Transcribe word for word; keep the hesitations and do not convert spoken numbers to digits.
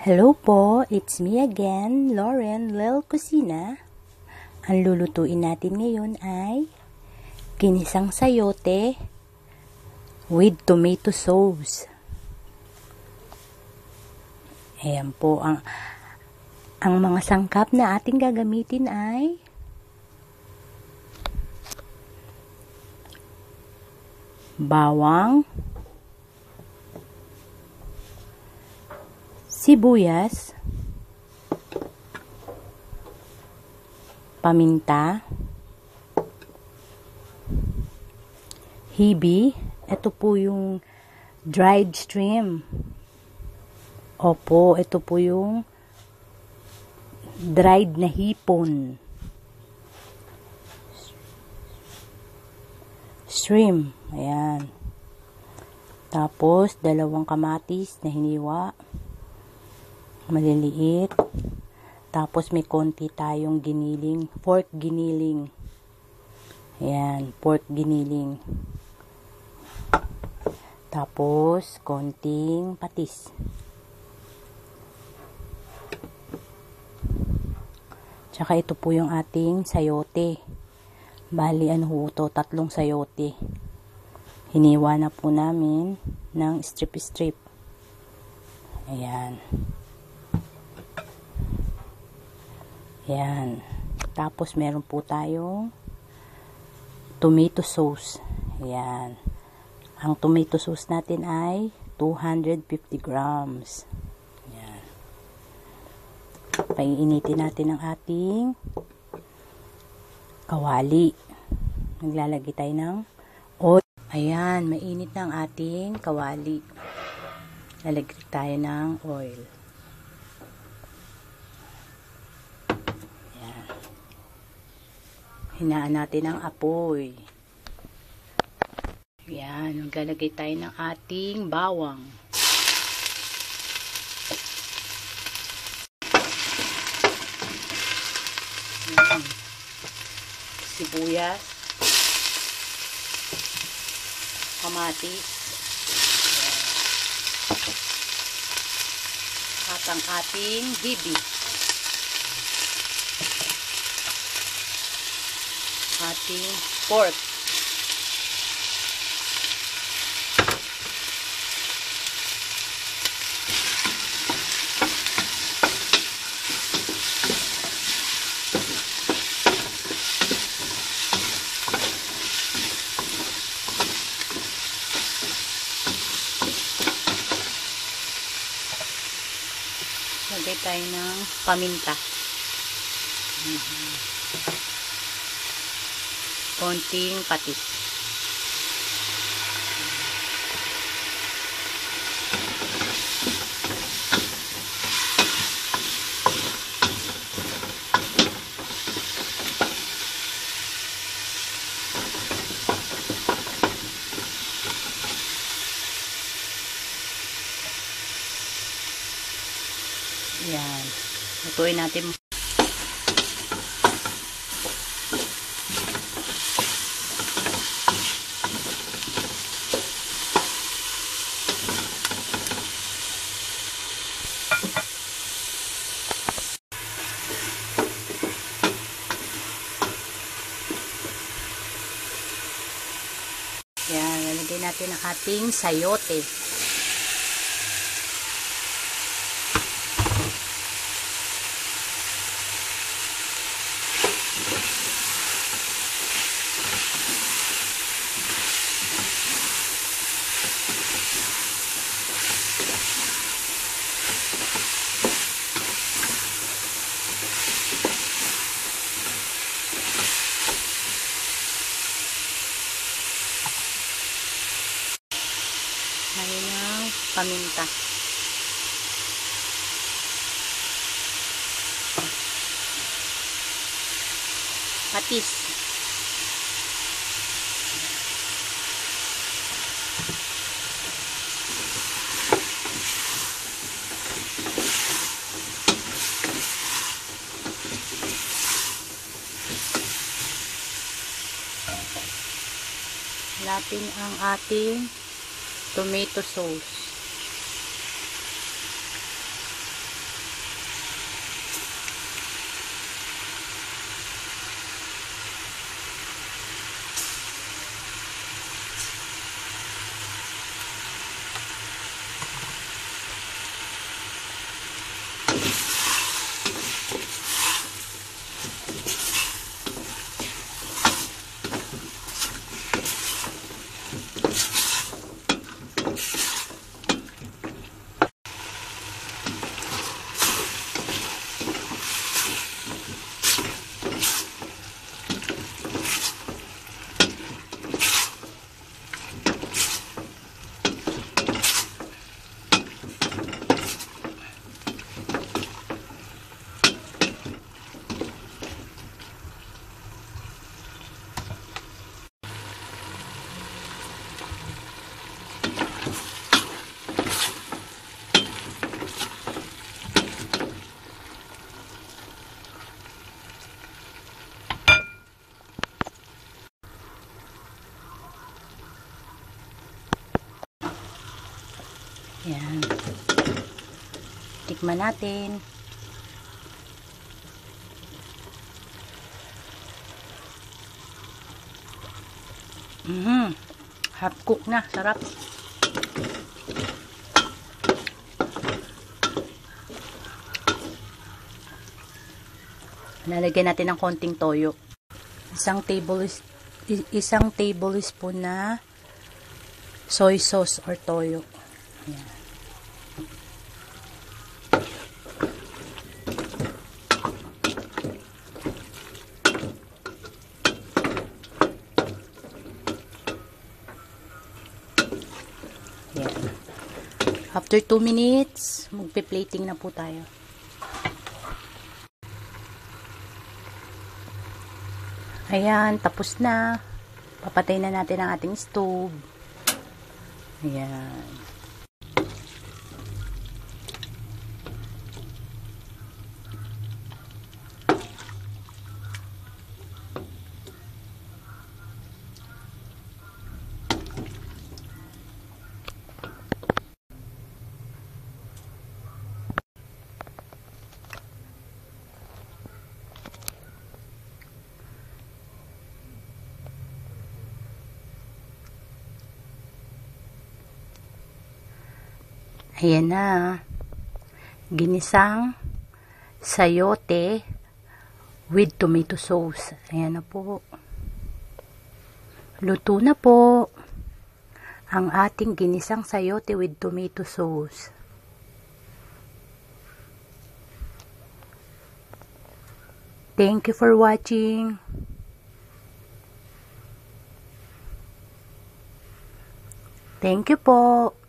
Hello po, it's me again, Lauren Lel Kusina. Ang lulutuin natin ngayon ay ginisang sayote with tomato sauce. Ayan po, ang, ang mga sangkap na ating gagamitin ay bawang, sibuyas, paminta, hibi, ito po yung dried shrimp. Opo, ito po yung dried na hipon. Shrimp, ayan. Tapos, dalawang kamatis na hiniwa. Maliliit. Tapos may konti tayong giniling, pork giniling. Ayan, pork giniling. Tapos konting patis. Tsaka ito po yung ating sayote. Bali ano ho to, tatlong sayote. Hiniwa na po namin ng strip-strip. Ayan. Yan. Tapos, meron po tayong tomato sauce. Yan. Ang tomato sauce natin ay two hundred fifty grams. Yan. Paiinitin natin ang ating kawali. Naglalagay tayo ng oil. Ayan. Mainit na ang ating kawali. Lalagay tayo ng oil. Hinaan natin ang apoy. Yan, maglalagay tayo ng ating bawang. Yan. Sibuyas. Kamatis. Yan. At ang ating hibi. Ating pork. Lagay tayo ng paminta. Mm-hmm. Konting patis. Yan. Lutuin natin. Yan, lalagay natin ang ating sayote. Ngayon ang paminta. Patis. Hanapin ang ating tomato sauce. Yan. Tikman natin. Mm-hmm. Half cook na. Sarap. Lalagyan natin ng konting toyo. Isang table isang tablespoon na soy sauce or toyo. Ayan. Ayan. After two minutes, magpe-plating na po tayo. Ayan, tapos na. Papatay na natin ang ating stove. Ayan. Ayan na. Ginisang sayote with tomato sauce. Ayan na po. Luto na po ang ating ginisang sayote with tomato sauce. Thank you for watching. Thank you po.